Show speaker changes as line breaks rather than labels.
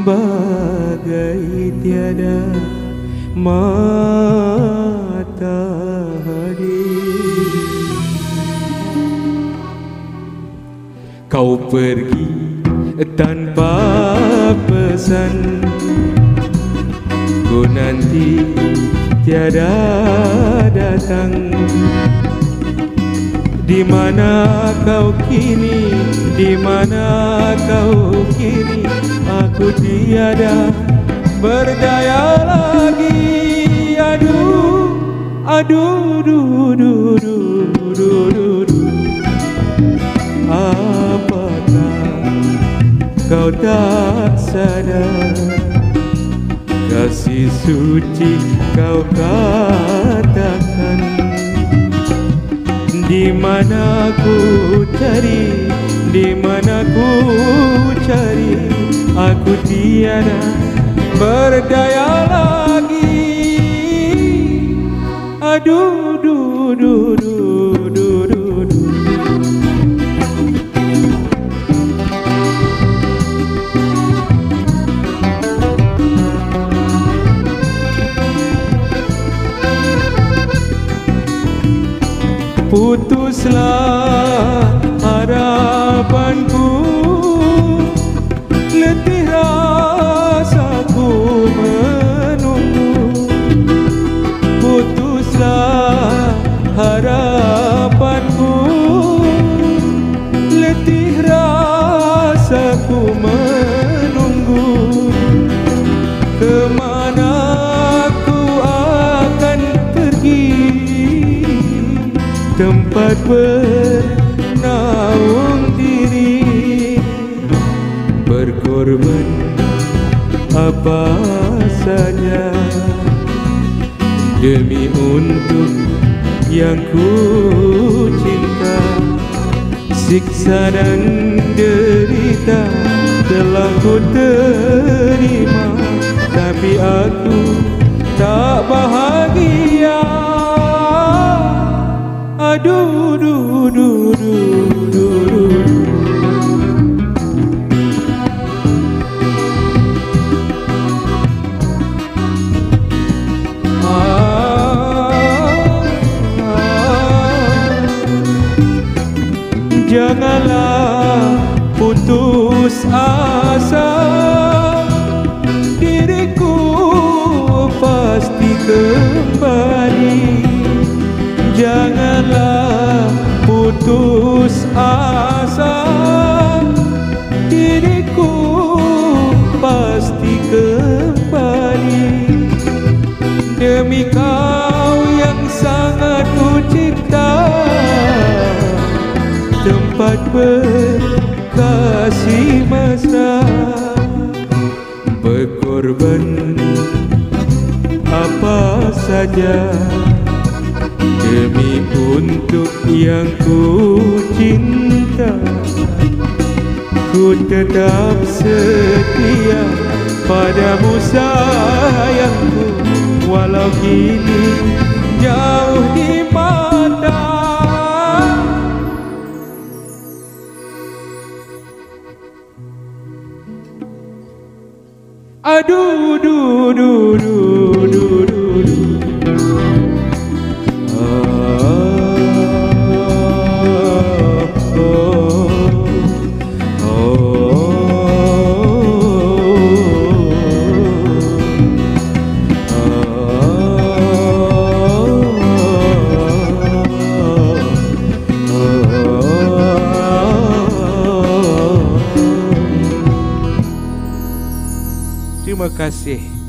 bagai tiada matahari. Kau pergi tanpa pesan, ku nanti tiada datang. Di mana kau kini, di mana kau kini, aku tiada berdaya lagi. Aduh, aduh, duh, duh, duh, duh, duh, duh. Apakah kau tak sadar, kasih suci kau katakan. Di mana ku cari, di mana ku cari, aku tiada berdaya lagi. Aduh, duh, duh, duh, duh, duh, duh. Putuslah harapanku, letih rasaku menunggu. Putuslah harapanku, letih rasaku menunggu. Kemana ku akan pergi, tempat bernaung diri, berkorban apa saja demi untuk yang ku cinta. Siksa dan derita telah ku terima, tapi aku tak bahagia. Aduh, duh, duh, duh, duh, duh. Janganlah putus asa, diriku pasti kembali. Janganlah putus asa, diriku pasti kembali. Demi kau yang sangat ku cinta, tempat berkasih mesra, berkorban apa saja demi untuk yang ku cinta. Ku tetap setia padamu sayangku, walau kini jauh di mata. Aduh, duh, duh, duh, duh, duh, duh. Terima kasih.